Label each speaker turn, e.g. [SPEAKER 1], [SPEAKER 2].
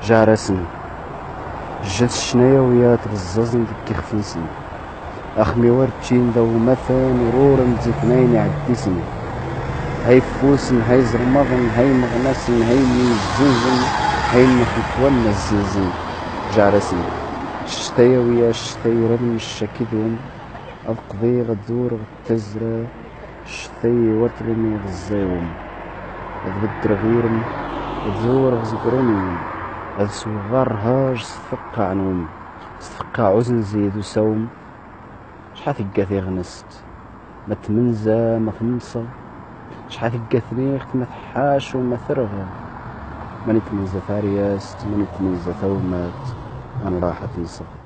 [SPEAKER 1] جارسن جات الشنايا ويا تغززن ديك خفنسن اخمي ورتشين دو مثلا ورورا مزيكنين يعديسن هاي فوسن هاي زرمضن هاي مغنسن هاي ميزوزن هاي نخلطوان الزيزن جارسن شتايا ويا شتايا رمي الشاكدون القضية غدور غتزرى شتايا وترمي غزاوم غدر غيرم غدور غزقرنيم هاد صغار هاج صفقع عنهم صفقع عزن زيد وسوم شحال ثقاثي غنست ما تمنزا ما خمسة شحال ثقاثني ما تحاش وما ثرغى ماني تمنزا فارياست ماني تمنزا ثومات انا راحت نصف